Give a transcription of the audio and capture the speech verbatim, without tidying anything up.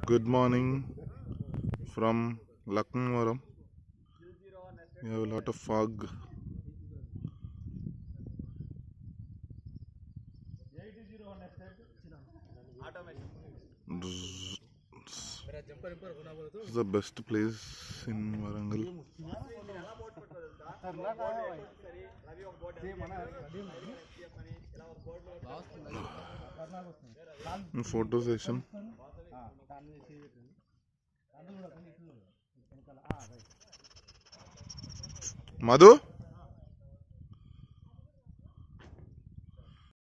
Good morning from Laknavaram. We have a lot of fog. This is the best place in Warangal. Photo session. Madhu?